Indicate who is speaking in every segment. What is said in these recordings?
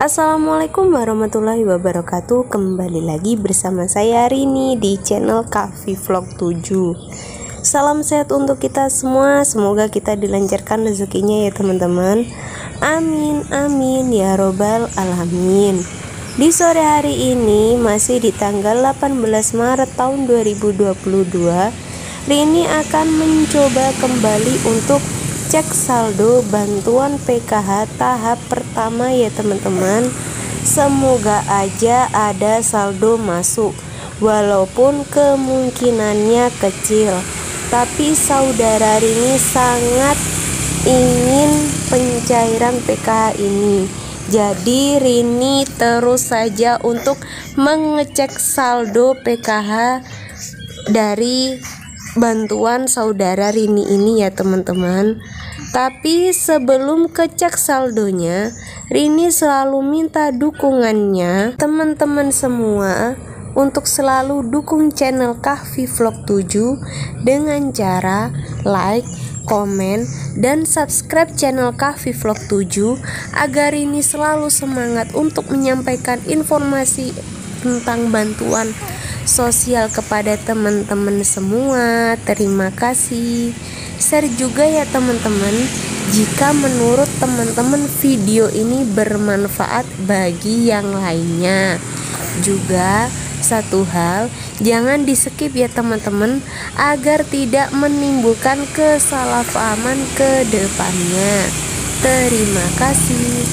Speaker 1: Assalamualaikum warahmatullahi wabarakatuh. Kembali lagi bersama saya Rini di channel Kahfi Vlog 7. Salam sehat untuk kita semua. Semoga kita dilancarkan rezekinya ya teman-teman. Amin amin ya robbal alamin. Di sore hari ini masih di tanggal 18 Maret tahun 2022, Rini akan mencoba kembali untuk cek saldo bantuan PKH tahap pertama ya teman-teman. Semoga aja ada saldo masuk, walaupun kemungkinannya kecil, tapi saudara Rini sangat ingin pencairan PKH ini. Jadi Rini terus saja untuk mengecek saldo PKH dari bantuan saudara Rini ini ya teman-teman. Tapi sebelum kecek saldonya, Rini selalu minta dukungannya teman-teman semua untuk selalu dukung channel Kahfi Vlog 7 dengan cara like, komen, dan subscribe channel Kahfi Vlog 7 agar Rini selalu semangat untuk menyampaikan informasi tentang bantuan sosial kepada teman-teman semua. Terima kasih. Share juga ya teman-teman jika menurut teman-teman video ini bermanfaat bagi yang lainnya. Juga satu hal, jangan di skip ya teman-teman agar tidak menimbulkan kesalahpahaman ke depannya. Terima kasih.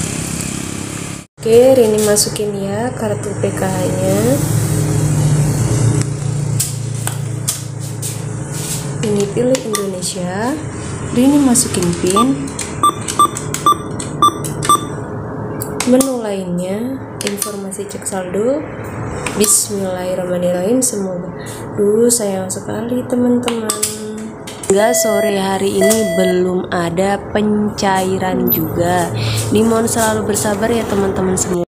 Speaker 1: Oke, Rini masukin ya kartu PKH-nya. Ini pilih Indonesia, Rini masukin PIN, menu lainnya, informasi cek saldo. Bismillahirrahmanirrahim. Semoga sayang sekali teman-teman. Hingga sore hari ini belum ada pencairan juga. Dimohon selalu bersabar ya teman-teman semua.